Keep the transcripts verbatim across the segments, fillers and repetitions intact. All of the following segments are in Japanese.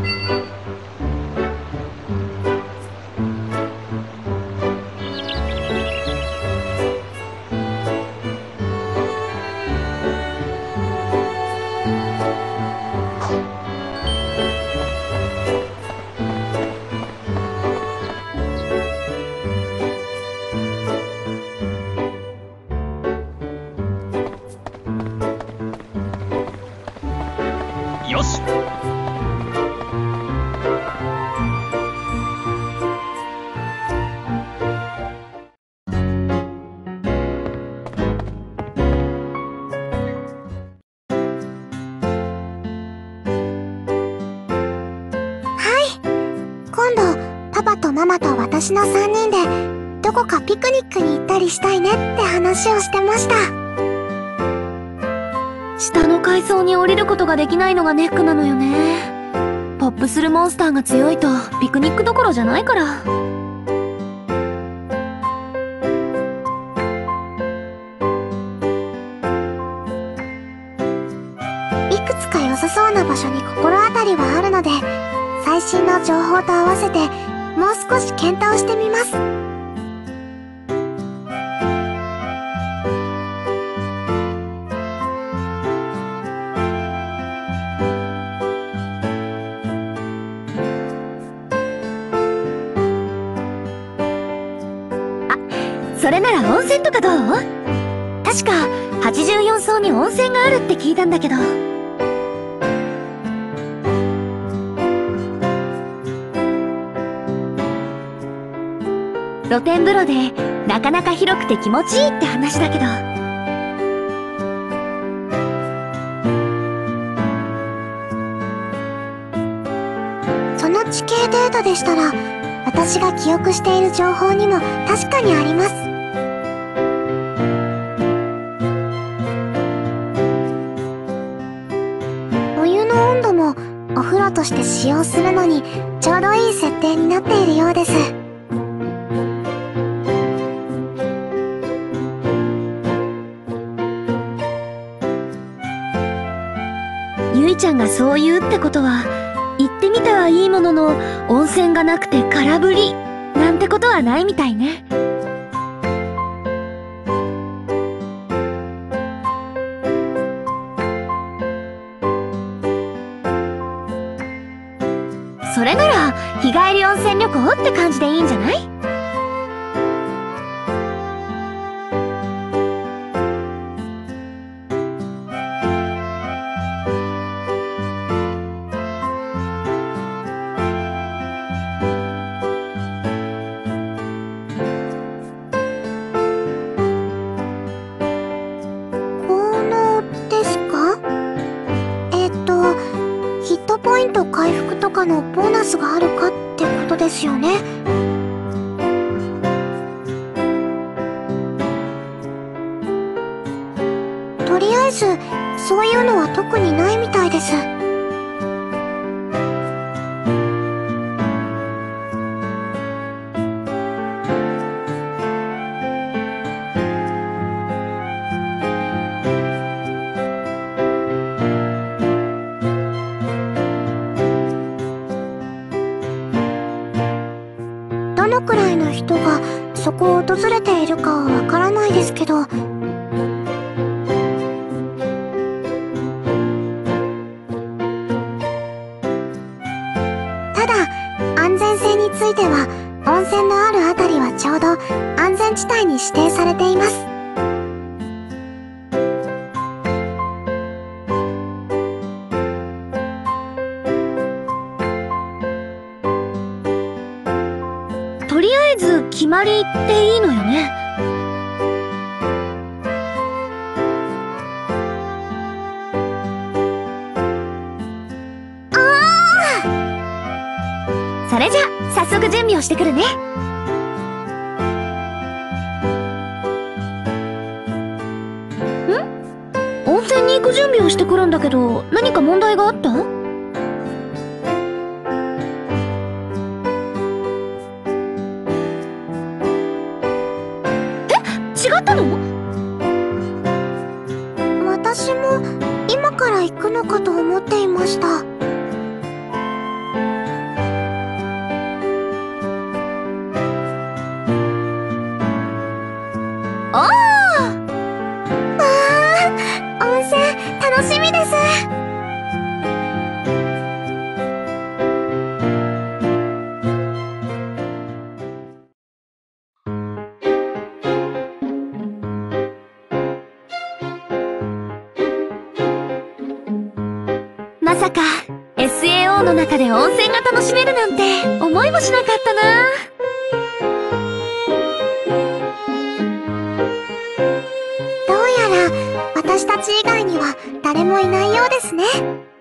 よし。 今度パパとママと私のさんにんでどこかピクニックに行ったりしたいねって話をしてました。 下の階層に降りることができないのがネックなのよね。ポップするモンスターが強いとピクニックどころじゃないから。 いくつか良さそうな場所に心当たりはあるので、最新の情報と合わせてもう少し検討してみます。 それなら温泉とかどう？確かはちじゅうよん層に温泉があるって聞いたんだけど。露天風呂でなかなか広くて気持ちいいって話だけど。 その地形データでしたら、私が記憶している情報にも確かにあります。お湯の温度もお風呂として使用するのにちょうどいい設定になっているようです。 ゆいちゃんがそう言うってことは、行ってみたはいいものの温泉がなくて空振りなんてことはないみたいね。それなら日帰り温泉旅行って感じでいいんじゃない？ ポイント回復とかのボーナスがあるかってことですよね。とりあえずそういうのは特にないみたいです。どのくらいの人がそこを訪れているかはわからないですけど、ただ安全性については温泉のあるあたりはちょうど安全地帯に指定されています。 とりあえず決まりっていいのよね。 ああ。それじゃ早速準備をしてくるね。ん？温泉に行く準備をしてくるんだけど、何か問題があった？違ったの？ 私も今から行くのかと思っていました。 楽しみです。 まさか エスエーオー の中で温泉が楽しめるなんて思いもしなかったな。 どうやら私たち以外には誰もいないようですね。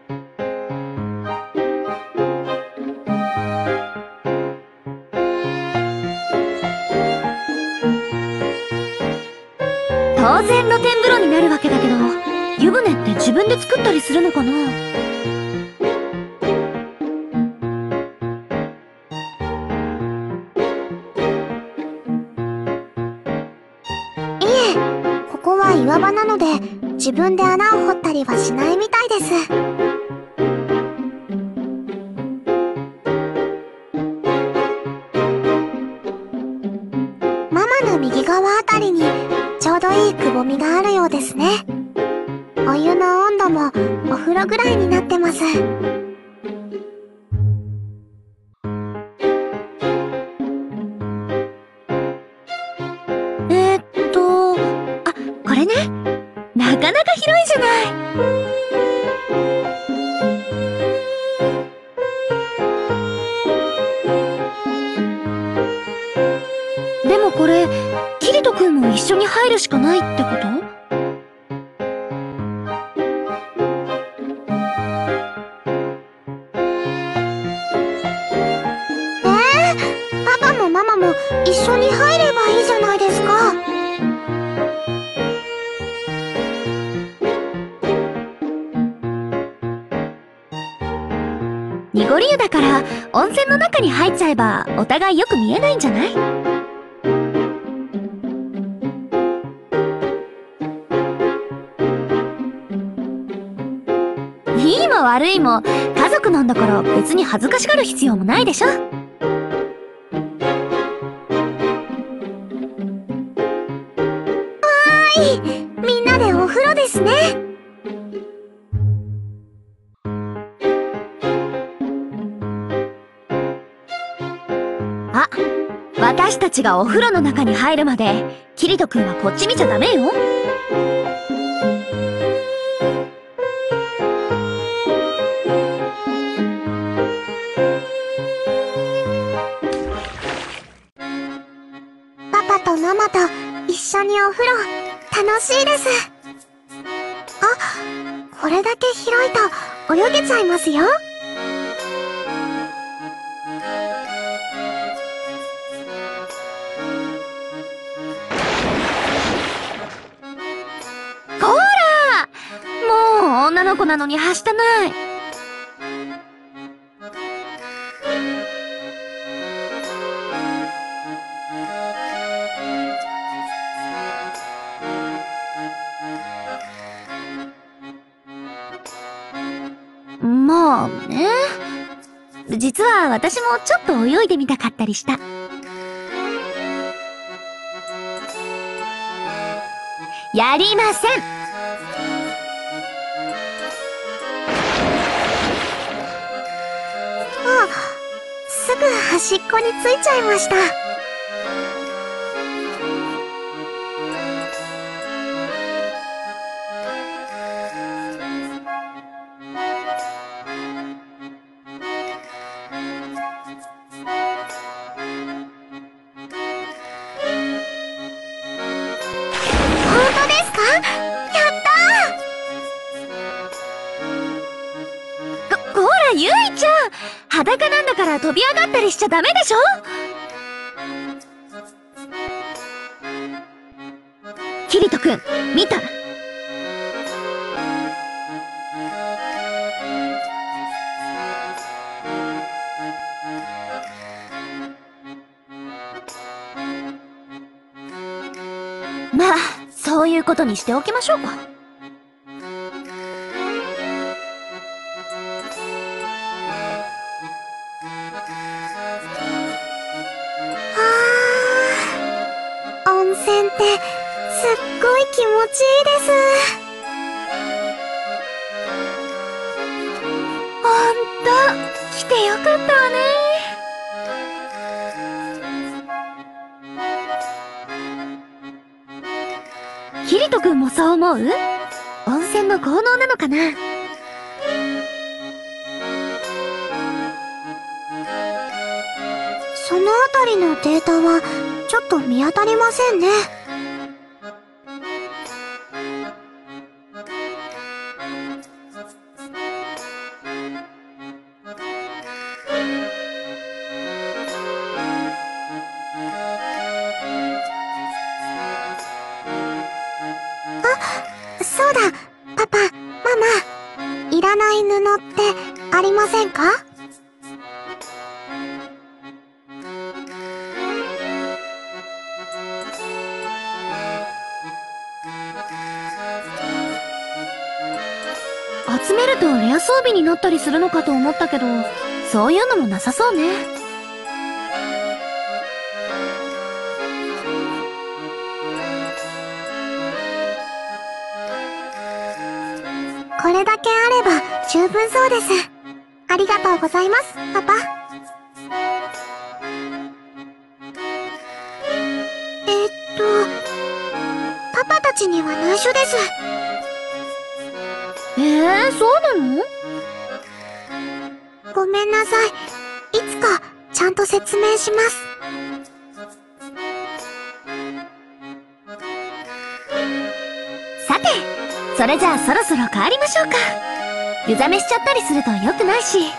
当然露天風呂になるわけだけど、湯船って自分で作ったりするのかな？ ここは岩場なので自分で穴を掘ったりはしないみたいです。ママの右側あたりにちょうどいいくぼみがあるようですね。お湯の温度もお風呂ぐらいになってます。 えーっと、あ、これね。なかなか広いじゃない。でもこれ、キリト君も一緒に入るしかないってこと？ えー、パパもママも一緒に入ればいいじゃないですか。 濁り湯だから温泉の中に入っちゃえばお互いよく見えないんじゃない？いいも悪いも家族なんだから別に恥ずかしがる必要もないでしょ。 みんなでお風呂ですね。 あ、私たちがお風呂の中に入るまでキリト君はこっち見ちゃダメよ。 パパとママと一緒にお風呂楽しいです。あ、これだけ広いと泳げちゃいますよ。 こーら！もう女の子なのにはしたない。まあね。実は私もちょっと泳いでみたかったりした。やりません。 あ、すぐ端っこについちゃいました。 ゆいちゃん、裸なんだから飛び上がったりしちゃダメでしょ。キリト君、見た？まあ、そういうことにしておきましょうか。 温泉ってすっごい気持ちいいです。 てよかったわね。キリト君もそう思う？温泉の効能なのかな？ そのあたりのデータはちょっと見当たりませんね。あ、そうだ、パパ、ママ、いらない布ってありませんか？ 集めるとレア装備になったりするのかと思ったけど、そういうのもなさそうね。 これだけあれば十分そうです。ありがとうございます、パパ。えっと、パパたちには内緒です。 えー、そうなの？ ごめんなさい。いつかちゃんと説明します。 さて、それじゃあそろそろ帰りましょうか。湯冷めしちゃったりすると良くないし。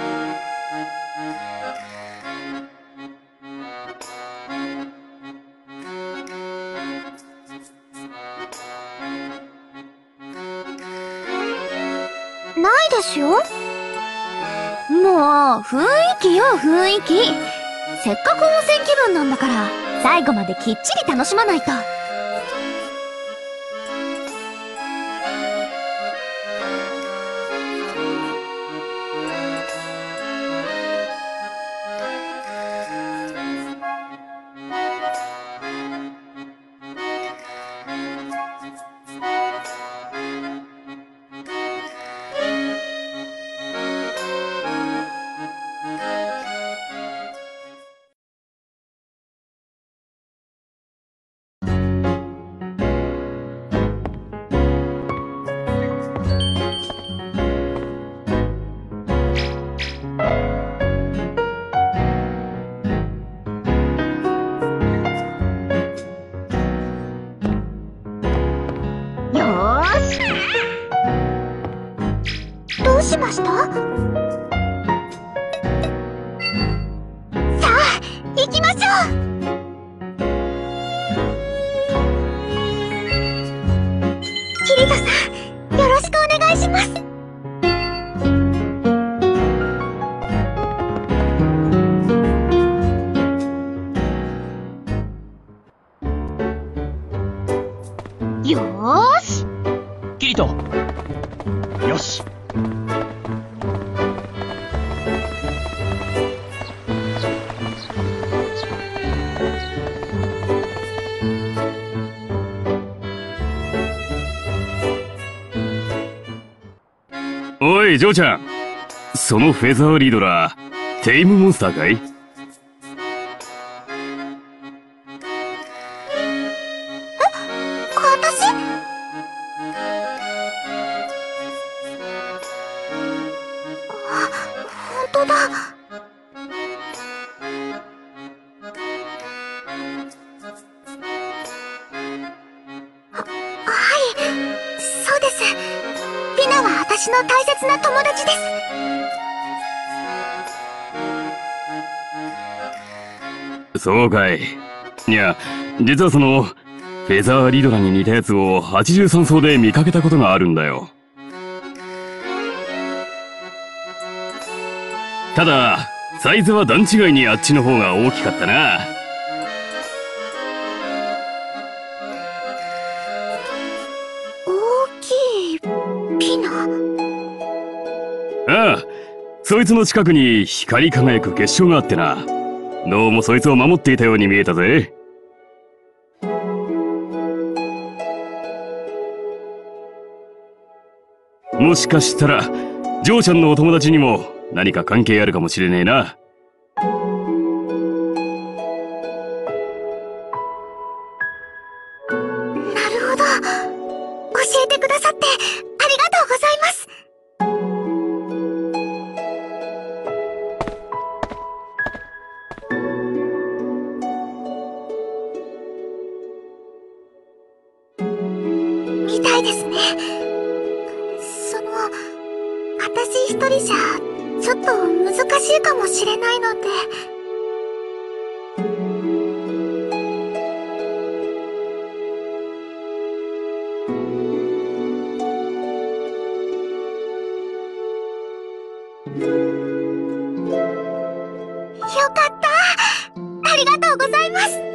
ないですよ。 もう、雰囲気よ、雰囲気。せっかく温泉気分なんだから、最後まできっちり楽しまないと。 どうしました？さあ、行きましょう。キリトさん、よろしくお願いします。 よーし、キリト、よし。 おい、ジョーちゃん。そのフェザーリドラー、テイムモンスターかい？ 私？あ、本当だ。は、はい、そうです。ピナは私の大切な友達です。 そうかい。いや、実はその、フェザーリドラに似たやつをはちじゅうさん層で見かけたことがあるんだよ。ただ、サイズは段違いにあっちの方が大きかったな。 大きいピナ？ ああ、そいつの近くに光り輝く結晶があってな。どうもそいつを守っていたように見えたぜ。もしかしたら、ジョーちゃんのお友達にも何か関係あるかもしれねえな。 なるほど。教えてくださってありがとうございます。みたいですね。その、私一人じゃちょっと難しいかもしれないので。よかった。ありがとうございます。